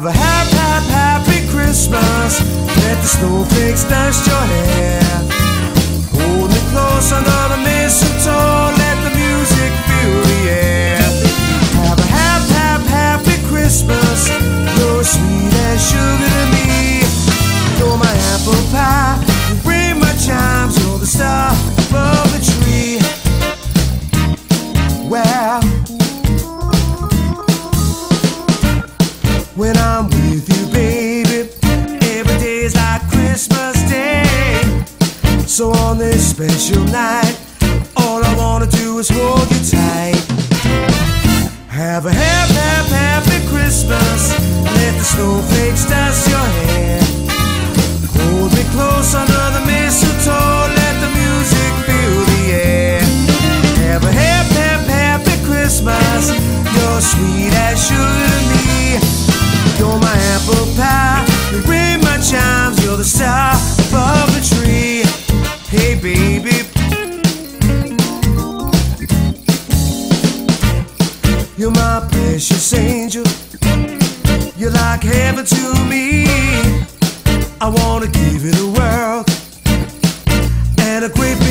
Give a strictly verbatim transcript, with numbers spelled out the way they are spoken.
Have a happy, happy, happy Christmas. Let the snowflakes dust your hair. Hold me close under the mistletoe. Let the music fill the air. Have a happy, happy, happy Christmas. You're sweet as sugar to me. You're my apple pie. You bring my chimes. You're the star above the tree. Well, when I'm with you, baby, every day is like Christmas Day. So on this special night, all I wanna do is hold you tight. Have a happy, happy, happy Christmas. Let the snowflakes dust your hair. Hold me close under the mistletoe. Let the music fill the air. Have a happy, happy, happy Christmas. You're sweet as sugar to me. You're my apple pie. You ring my chimes. You're the star above the tree. Hey, baby. You're my precious angel. You're like heaven to me. I wanna give you the world and a great big